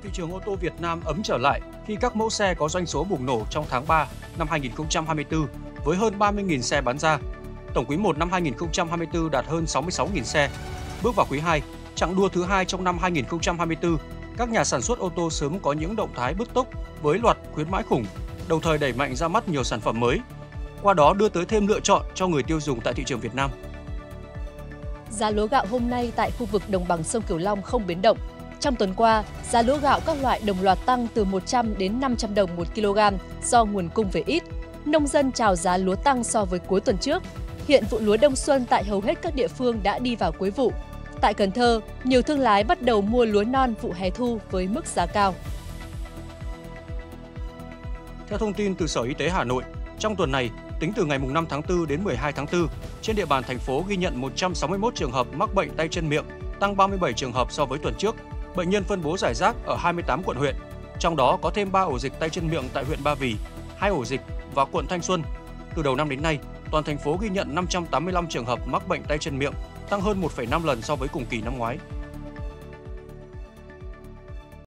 Thị trường ô tô Việt Nam ấm trở lại khi các mẫu xe có doanh số bùng nổ trong tháng 3 năm 2024 với hơn 30.000 xe bán ra. Tổng quý 1 năm 2024 đạt hơn 66.000 xe. Bước vào quý 2, chặng đua thứ hai trong năm 2024, các nhà sản xuất ô tô sớm có những động thái bứt tốc với loạt khuyến mãi khủng, đồng thời đẩy mạnh ra mắt nhiều sản phẩm mới. Qua đó đưa tới thêm lựa chọn cho người tiêu dùng tại thị trường Việt Nam. Giá lúa gạo hôm nay tại khu vực đồng bằng sông Cửu Long không biến động. Trong tuần qua, giá lúa gạo các loại đồng loạt tăng từ 100 đến 500 đồng 1 kg do nguồn cung về ít. Nông dân chào giá lúa tăng so với cuối tuần trước. Hiện vụ lúa đông xuân tại hầu hết các địa phương đã đi vào cuối vụ. Tại Cần Thơ, nhiều thương lái bắt đầu mua lúa non vụ hè thu với mức giá cao. Theo thông tin từ Sở Y tế Hà Nội, trong tuần này, tính từ ngày 5 tháng 4 đến 12 tháng 4, trên địa bàn thành phố ghi nhận 161 trường hợp mắc bệnh tay chân miệng, tăng 37 trường hợp so với tuần trước. Bệnh nhân phân bố rải rác ở 28 quận huyện, trong đó có thêm 3 ổ dịch tay chân miệng tại huyện Ba Vì, 2 ổ dịch và quận Thanh Xuân. Từ đầu năm đến nay, toàn thành phố ghi nhận 585 trường hợp mắc bệnh tay chân miệng, tăng hơn 1,5 lần so với cùng kỳ năm ngoái.